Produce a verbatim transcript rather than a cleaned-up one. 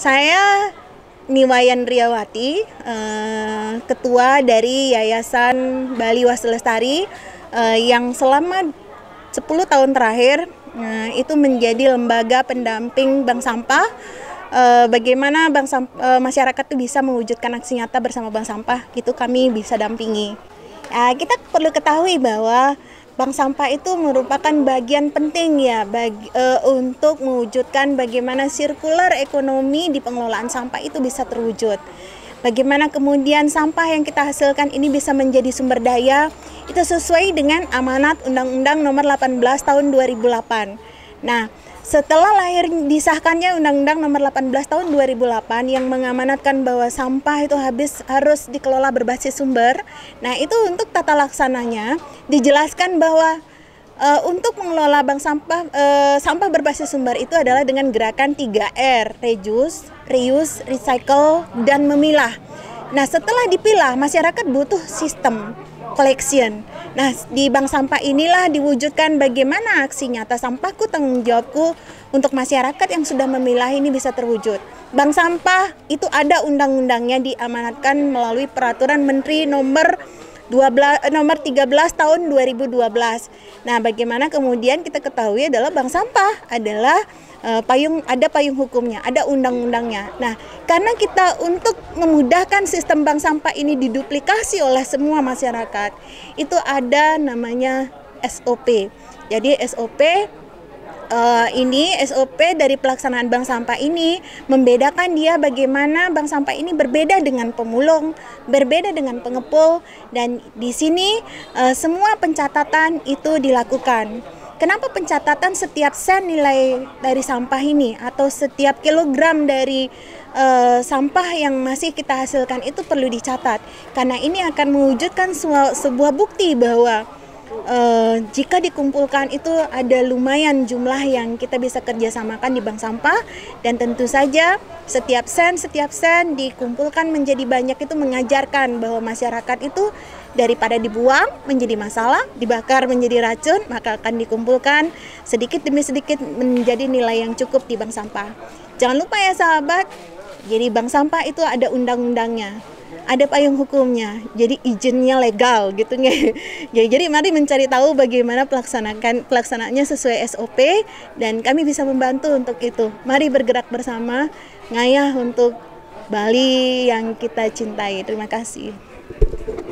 Saya Niwayan Riyawati, eh, ketua dari Yayasan Bali Waslestari eh, yang selama sepuluh tahun terakhir eh, itu menjadi lembaga pendamping bank sampah. Eh, bagaimana bank sampah, eh, masyarakat itu bisa mewujudkan aksi nyata bersama bank sampah, itu kami bisa dampingi. Ya, kita perlu ketahui bahwa bank sampah itu merupakan bagian penting ya bagi, uh, untuk mewujudkan bagaimana sirkular ekonomi di pengelolaan sampah itu bisa terwujud. Bagaimana kemudian sampah yang kita hasilkan ini bisa menjadi sumber daya, itu sesuai dengan amanat Undang-Undang Nomor delapan belas Tahun dua ribu delapan. Nah, setelah lahir disahkannya Undang-Undang Nomor delapan belas Tahun dua ribu delapan yang mengamanatkan bahwa sampah itu habis harus dikelola berbasis sumber. Nah, itu untuk tata laksananya dijelaskan bahwa e, untuk mengelola bank sampah e, sampah berbasis sumber itu adalah dengan gerakan tiga R, reduce, reuse, recycle, dan memilah. Nah, setelah dipilah, masyarakat butuh sistem collection. Nah, di bank sampah inilah diwujudkan bagaimana aksi nyata sampahku tanggung jawabku untuk masyarakat yang sudah memilah ini bisa terwujud. Bank sampah itu ada undang-undangnya, diamanatkan melalui peraturan Menteri nomor dua belas nomor tiga belas tahun dua ribu dua belas. Nah, bagaimana kemudian kita ketahui adalah bank sampah adalah uh, payung ada payung hukumnya, ada undang-undangnya. Nah, karena kita untuk memudahkan sistem bank sampah ini diduplikasi oleh semua masyarakat, itu ada namanya S O P. Jadi S O P Uh, ini S O P dari pelaksanaan bank sampah ini membedakan dia bagaimana bank sampah ini berbeda dengan pemulung, berbeda dengan pengepul, dan di sini uh, semua pencatatan itu dilakukan. Kenapa pencatatan setiap sen nilai dari sampah ini atau setiap kilogram dari uh, sampah yang masih kita hasilkan itu perlu dicatat? Karena ini akan mewujudkan sebuah bukti bahwa Uh, jika dikumpulkan itu ada lumayan jumlah yang kita bisa kerjasamakan di bank sampah, dan tentu saja setiap sen setiap sen dikumpulkan menjadi banyak itu mengajarkan bahwa masyarakat itu daripada dibuang menjadi masalah, dibakar menjadi racun, maka akan dikumpulkan sedikit demi sedikit menjadi nilai yang cukup di bank sampah. Jangan lupa ya sahabat, jadi bank sampah itu ada undang-undangnya, ada payung hukumnya, jadi izinnya legal gitu ya. Jadi mari mencari tahu bagaimana pelaksanakan pelaksanaannya sesuai S O P, dan kami bisa membantu untuk itu. Mari bergerak bersama, ngayah untuk Bali yang kita cintai. Terima kasih.